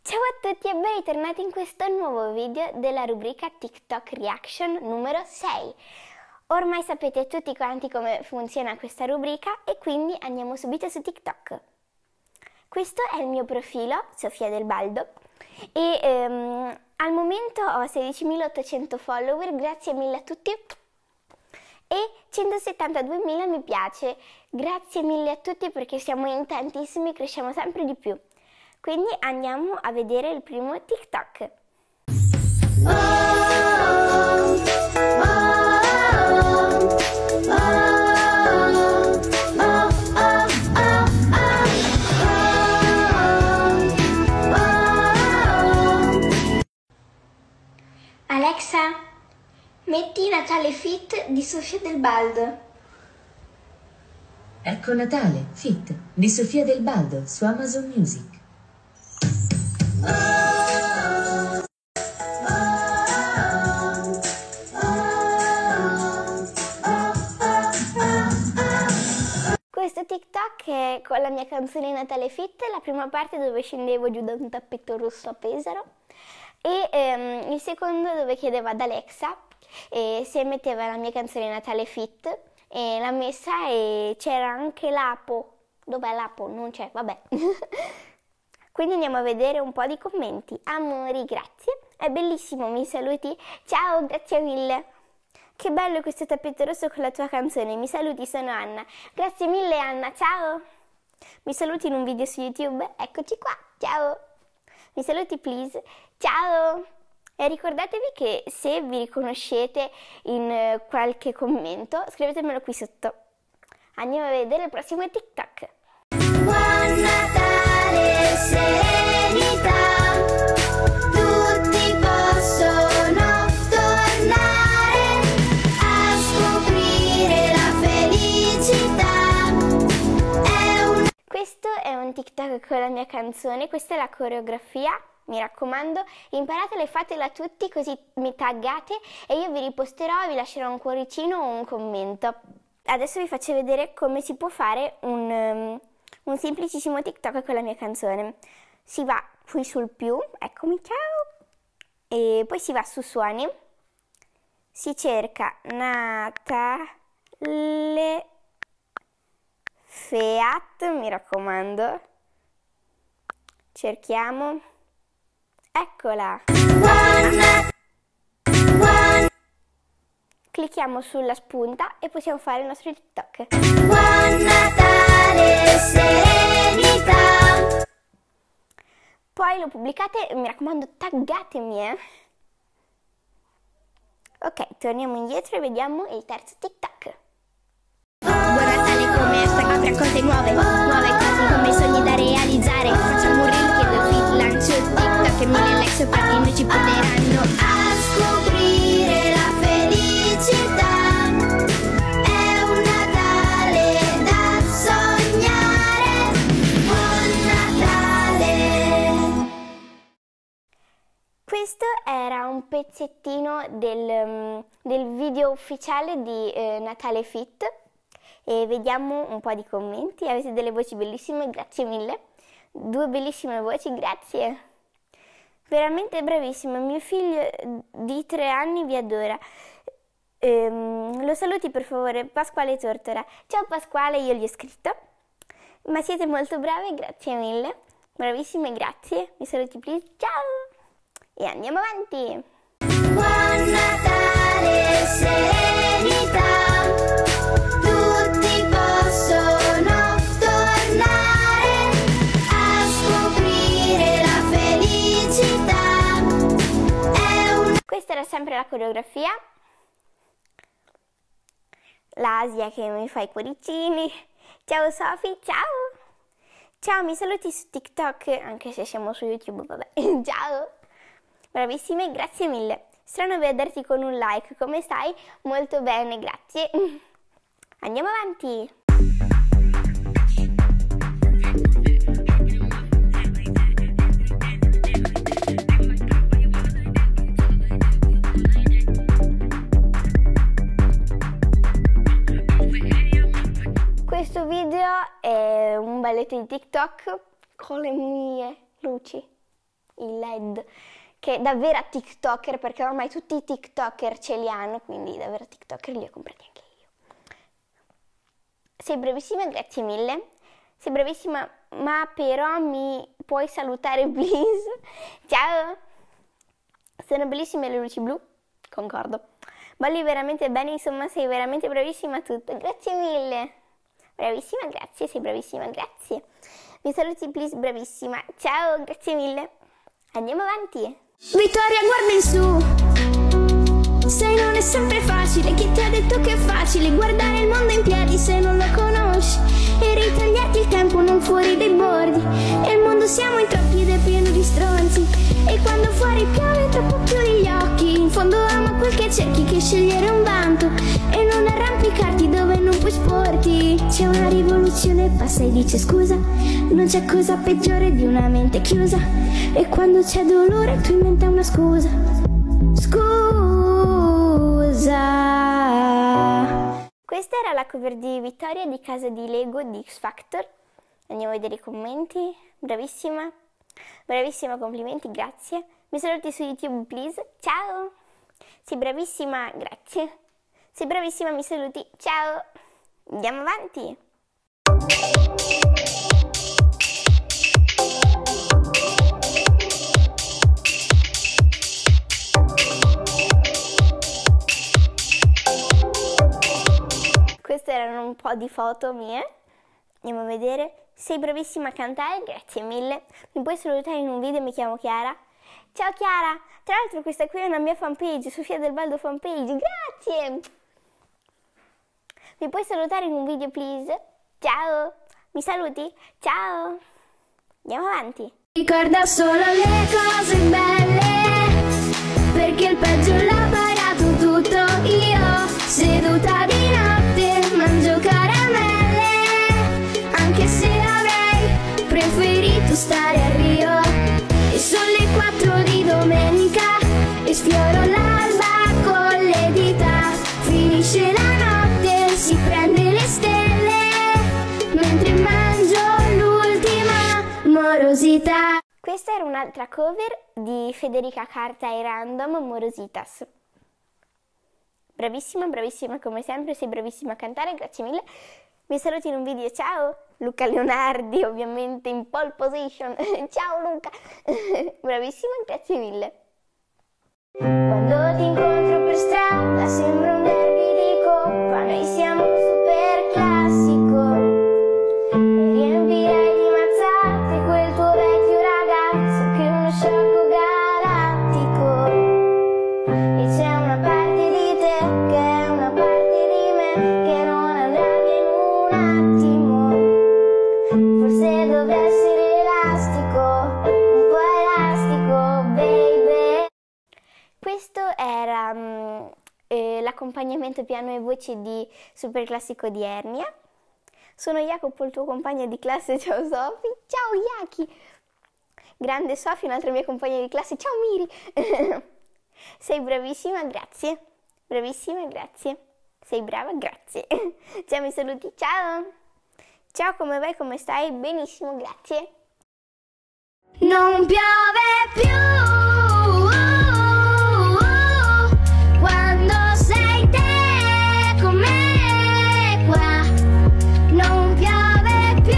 Ciao a tutti e bentornati in questo nuovo video della rubrica TikTok Reaction numero 6. Ormai sapete tutti quanti come funziona questa rubrica e quindi andiamo subito su TikTok. Questo è il mio profilo, Sofia Del Baldo, e al momento ho 16.800 follower, grazie mille a tutti, e 172.000 mi piace. Grazie mille a tutti perché siamo in tantissimi, cresciamo sempre di più. Quindi andiamo a vedere il primo TikTok. Alexa, metti Natale Fit di Sofia Del Baldo. Ecco Natale Fit di Sofia Del Baldo su Amazon Music. Questo TikTok è con la mia canzone Natale Fit, la prima parte dove scendevo giù da un tappetto rosso a Pesaro e il secondo dove chiedevo ad Alexa se metteva la mia canzone Natale Fit e l'ha messa e c'era anche l'Apo. Dov'è l'Apo? Non c'è, vabbè. Quindi andiamo a vedere un po' di commenti. Amori, grazie. È bellissimo, mi saluti? Ciao, grazie mille. Che bello questo tappetto rosso con la tua canzone. Mi saluti, sono Anna. Grazie mille Anna, ciao. Mi saluti in un video su YouTube? Eccoci qua, ciao. Mi saluti please? Ciao. E ricordatevi che se vi riconoscete in qualche commento, scrivetemelo qui sotto. Andiamo a vedere il prossimo TikTok. Buon Natale, serenità, tutti possono tornare a scoprire la felicità. Questo è un TikTok con la mia canzone, questa è la coreografia. Mi raccomando, imparatela e fatela tutti così mi taggate e io vi riposterò, vi lascerò un cuoricino o un commento. Adesso vi faccio vedere come si può fare un semplicissimo TikTok con la mia canzone. Si va qui sul più, eccomi, ciao, e poi si va su suoni, si cerca Natale Feat, mi raccomando, cerchiamo, eccola, clicchiamo sulla spunta e possiamo fare il nostro TikTok. Buon Natale, serenità. Poi lo pubblicate, mi raccomando, taggatemi, Ok, torniamo indietro e vediamo il terzo TikTok. Buon Natale, come sta? Apri a cose nuove cose come sogni da realizzare. Facciamo un reel, chiedo fit, lancio TikTok e 1000 like sopra di noi ci porteranno a scoprire la felicità. È un Natale da sognare. Buon Natale. Questo era un pezzettino del video ufficiale di Natale Fit. E vediamo un po' di commenti. Avete delle voci bellissime, grazie mille. 2 bellissime voci, grazie. Veramente bravissimo. Mio figlio di 3 anni vi adora. Lo saluti per favore, Pasquale Tortora. Ciao Pasquale, io gli ho scritto. Ma siete molto brave, grazie mille. Bravissime, grazie. Mi saluti please, ciao. E andiamo avanti. Buon Natale, serenità. Questa era sempre la coreografia. L'Asia che mi fa i cuoricini. Ciao Sofi, ciao. Ciao, mi saluti su TikTok, anche se siamo su YouTube, vabbè. Ciao. Bravissime, grazie mille. Strano vederti con un like, come stai? Molto bene, grazie. Andiamo avanti. Questo video è un balletto di TikTok con le mie luci. il LED, che da vera TikToker, perché ormai tutti i TikToker ce li hanno, quindi da vera TikToker li ho comprati anche io. Sei bravissima, grazie mille. Sei bravissima, ma però mi puoi salutare, please? Ciao! Sono bellissime le luci blu, concordo. Balli veramente bene, insomma, sei veramente bravissima a tutto. Grazie mille! Bravissima, grazie, sei bravissima, grazie. Mi saluti, please, bravissima. Ciao, grazie mille. Andiamo avanti. Vittoria, guarda in su. Sai, non è sempre facile. Chi ti ha detto che è facile guardare il mondo in piedi se non lo conosci? E ritagliarti il tempo non fuori dai bordi. E il mondo siamo in troppi ed è pieno di stronzi. E quando fuori piove troppo chiudi gli occhi. In fondo ama quel che cerchi, che scegliere un vanto e non arrampicarti dove non puoi sporti. C'è una rivoluzione, passa e dice scusa. Non c'è cosa peggiore di una mente chiusa. E quando c'è dolore tu inventa una scusa. Scusa. Questa era la cover di Vittoria di Casa di Lego di X Factor. Andiamo a vedere i commenti. Bravissima. Bravissima, complimenti, grazie. Mi saluti su YouTube, please. Ciao. Sei bravissima, grazie. Sei bravissima, mi saluti. Ciao. Andiamo avanti. Queste erano un po' di foto mie. Andiamo a vedere. Sei bravissima a cantare, grazie mille. Mi puoi salutare in un video, mi chiamo Chiara. Ciao Chiara, tra l'altro questa qui è una mia fanpage, Sofia Del Baldo fanpage, grazie. Mi puoi salutare in un video, please? Ciao, mi saluti? Ciao. Andiamo avanti. Ricorda solo le cose belle, perché il peggio l'ho pagato tutto io. Seduta di notte, mangio caramelle, anche se avrei preferito stare a Rio. E sono le 4 di domenica e sfioro l'alba con le dita. Finisce la notte, si prende le stelle, mentre mangio l'ultima morosità. Questa era un'altra cover di Federica Carta e Random, Morositas. Bravissima, bravissima come sempre, sei bravissima a cantare, grazie mille. Mi saluti in un video, ciao. Luca Leonardi, ovviamente in pole position. Ciao Luca. Bravissima, grazie mille. Quando ti incontro per strada sembra un derby di coppa, noi siamo un super classico. E riempirei di mazzate quel tuo vecchio ragazzo che è uno sciocco galattico. E c'è una parte di te che è una parte di me che non andrà via in un attimo. Forse dovrebbe essere elastico, un po' elastico, baby. Questo era l'accompagnamento piano e voce di Super Classico di Ernia. Sono Jacopo, il tuo compagno di classe. Ciao Sofi. Ciao Yaki. Grande Sofi, un'altra mia compagna di classe. Ciao Miri. Sei bravissima, grazie. Bravissima, grazie. Sei brava, grazie. Ciao, mi saluti. Ciao. Ciao, come vai? Come stai? Benissimo, grazie. Non piove più quando sei te con me qua. Non piove più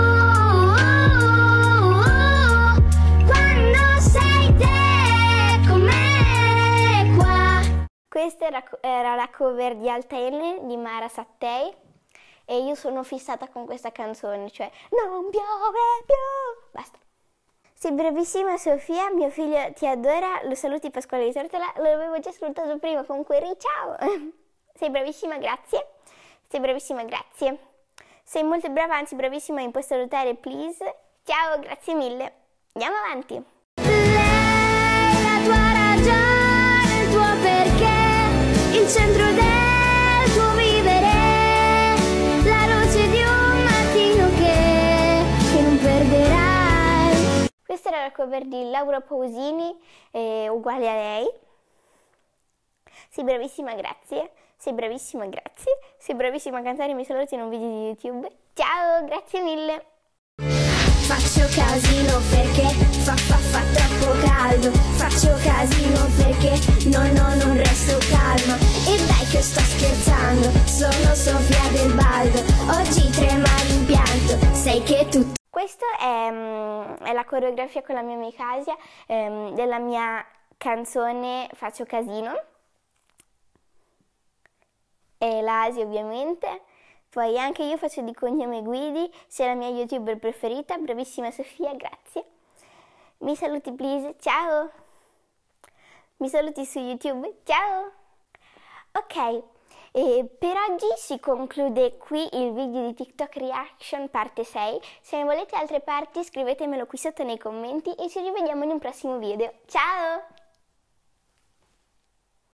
quando sei te con me qua. Questa era la cover di Alta N di Mara Sattei e io sono fissata con questa canzone, cioè non piove più. Basta. Sei bravissima Sofia, mio figlio ti adora, lo saluti Pasquale di Tortola, l'avevo già salutato prima con Query, ciao! Sei bravissima, grazie. Sei bravissima, grazie. Sei molto brava, anzi bravissima, mi puoi salutare, please? Ciao, grazie mille. Andiamo avanti. Lei, la tua ragione, il tuo perché, il centro del tuo vivere, la luce di un mattino che non perderai. Questa era la cover di Laura Pausini, uguale a lei. Sei bravissima, grazie. Sei bravissima, grazie. Sei bravissima a cantare, mi saluti in un video di YouTube. Ciao, grazie mille. Faccio casino perché fa troppo sai che è tutto. Questo è la coreografia con la mia amica Asia della mia canzone Faccio Casino. E la Asia ovviamente. Poi anche io faccio di cognome Guidi, sei la mia youtuber preferita, bravissima Sofia, grazie. Mi saluti please, ciao! Mi saluti su YouTube, ciao! Ok, per oggi si conclude qui il video di TikTok Reaction parte 6. Se ne volete altre parti scrivetemelo qui sotto nei commenti e ci rivediamo in un prossimo video. Ciao!